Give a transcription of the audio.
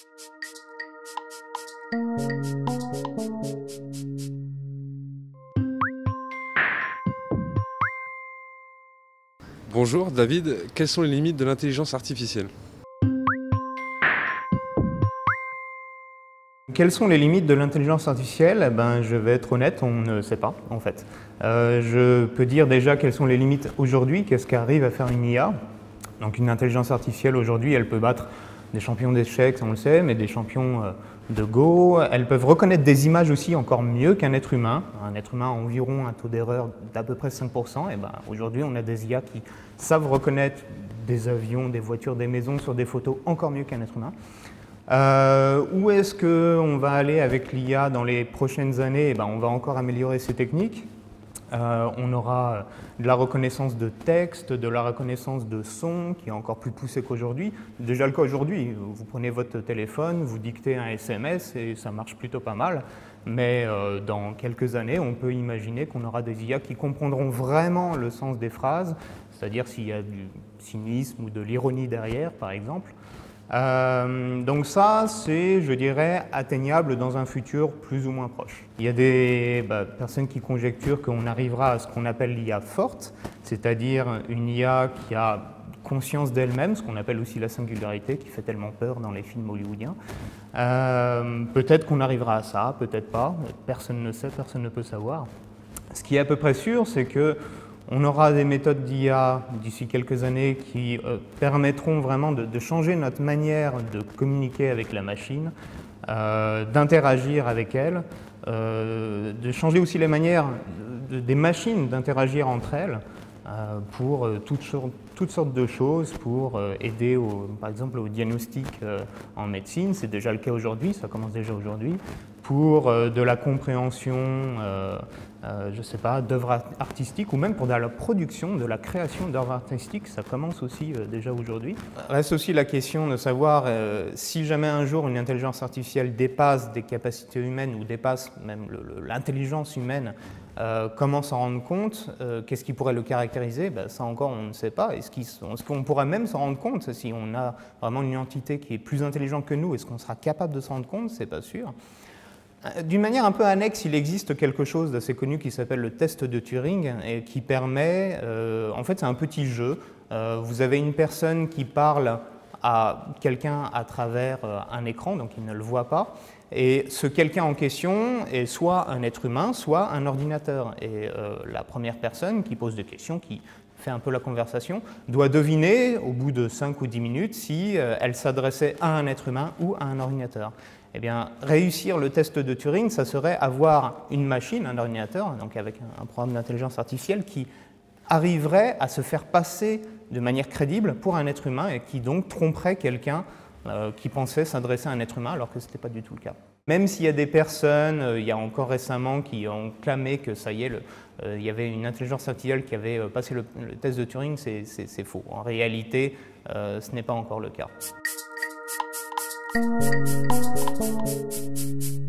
Bonjour David, quelles sont les limites de l'intelligence artificielle? Quelles sont les limites de l'intelligence artificielle? Eh ben, je vais être honnête, on ne sait pas en fait. Je peux dire déjà quelles sont les limites aujourd'hui, qu'est-ce qu'arrive à faire une IA. Donc une intelligence artificielle aujourd'hui, elle peut battre des champions d'échecs, on le sait, mais des champions de Go. Elles peuvent reconnaître des images aussi encore mieux qu'un être humain. Un être humain a environ un taux d'erreur d'à peu près 5%. Et ben, aujourd'hui, on a des IA qui savent reconnaître des avions, des voitures, des maisons sur des photos encore mieux qu'un être humain. Où est-ce qu'on va aller avec l'IA dans les prochaines années? Eh ben, on va encore améliorer ces techniques. On aura de la reconnaissance de texte, de la reconnaissance de son qui est encore plus poussée qu'aujourd'hui. Déjà le cas aujourd'hui, vous prenez votre téléphone, vous dictez un SMS et ça marche plutôt pas mal. Mais dans quelques années, on peut imaginer qu'on aura des IA qui comprendront vraiment le sens des phrases, c'est-à-dire s'il y a du cynisme ou de l'ironie derrière, par exemple. Donc ça, c'est, je dirais, atteignable dans un futur plus ou moins proche. Il y a des personnes qui conjecturent qu'on arrivera à ce qu'on appelle l'IA forte, c'est-à-dire une IA qui a conscience d'elle-même, ce qu'on appelle aussi la singularité, qui fait tellement peur dans les films hollywoodiens. Peut-être qu'on arrivera à ça, peut-être pas, personne ne sait, personne ne peut savoir. Ce qui est à peu près sûr, c'est que on aura des méthodes d'IA d'ici quelques années qui permettront vraiment de changer notre manière de communiquer avec la machine, d'interagir avec elle, de changer aussi les manières des machines d'interagir entre elles pour toutes sortes de choses, pour aider par exemple au diagnostic en médecine, c'est déjà le cas aujourd'hui, ça commence déjà aujourd'hui, pour de la compréhension, je ne sais pas, d'œuvres artistiques ou même pour de la production, de la création d'œuvres artistiques, ça commence aussi déjà aujourd'hui. Reste aussi la question de savoir si jamais un jour une intelligence artificielle dépasse des capacités humaines ou dépasse même l'intelligence humaine, comment s'en rendre compte, qu'est-ce qui pourrait le caractériser, ben, ça encore on ne sait pas. Est-ce qu'on pourrait même s'en rendre compte si on a vraiment une entité qui est plus intelligente que nous, est-ce qu'on sera capable de s'en rendre compte? C'est pas sûr. D'une manière un peu annexe, il existe quelque chose d'assez connu qui s'appelle le test de Turing et qui permet, en fait c'est un petit jeu, vous avez une personne qui parle à quelqu'un à travers un écran, donc il ne le voit pas, et ce quelqu'un en question est soit un être humain, soit un ordinateur. Et la première personne qui pose des questions, qui fait un peu la conversation, doit deviner au bout de 5 ou 10 minutes si elle s'adressait à un être humain ou à un ordinateur. Eh bien, réussir le test de Turing, ça serait avoir une machine, un ordinateur, donc avec un programme d'intelligence artificielle qui arriverait à se faire passer de manière crédible pour un être humain et qui donc tromperait quelqu'un qui pensait s'adresser à un être humain alors que ce n'était pas du tout le cas. Même s'il y a des personnes, il y a encore récemment, qui ont clamé que ça y est, il y avait une intelligence artificielle qui avait passé le test de Turing, c'est faux. En réalité, ce n'est pas encore le cas.